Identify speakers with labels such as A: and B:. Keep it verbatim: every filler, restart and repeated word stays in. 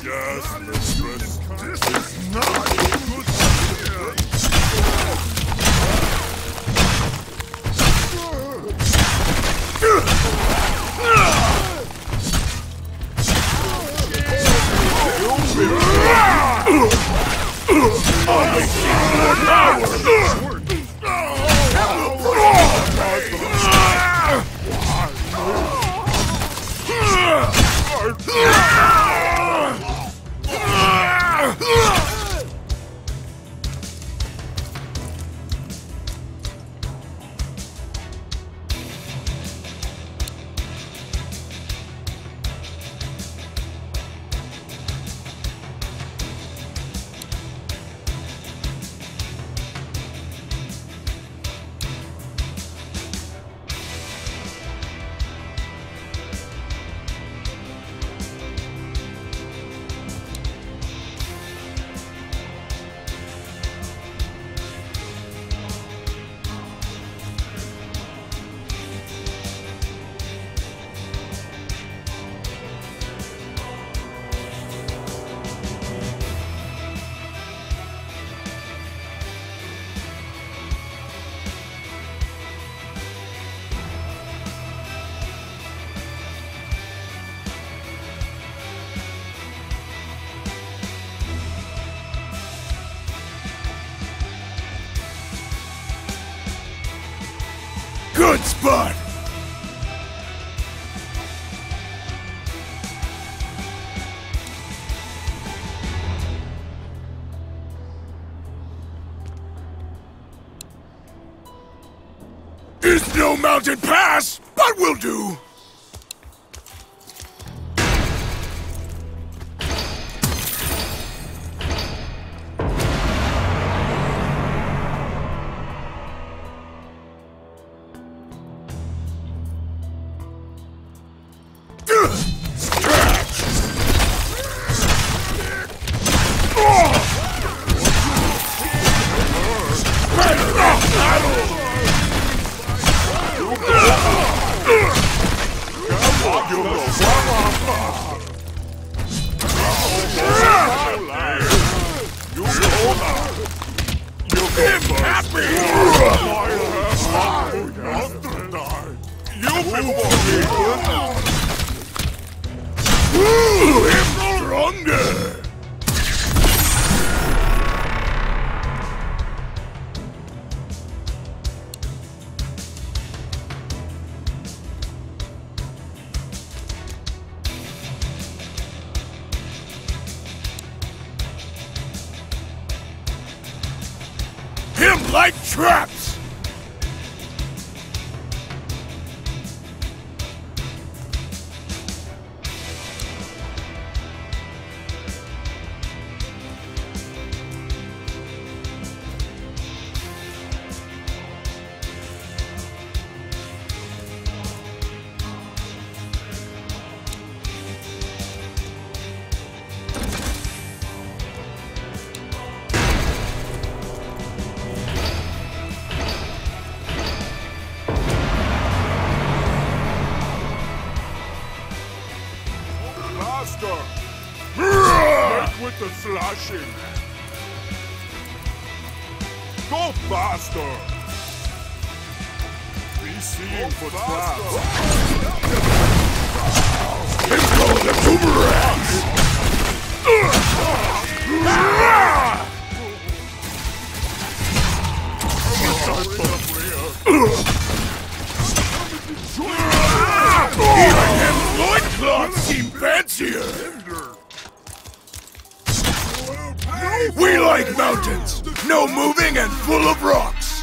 A: Yes, mistress. This is not a good idea. Good spot! Is no mountain pass, but will do! Him like traps! Make with the slashing. Go faster. Be seen for traps. Let's go the boomerangs. Even him loincloths seem fancier. We like mountains, no moving and full of rocks.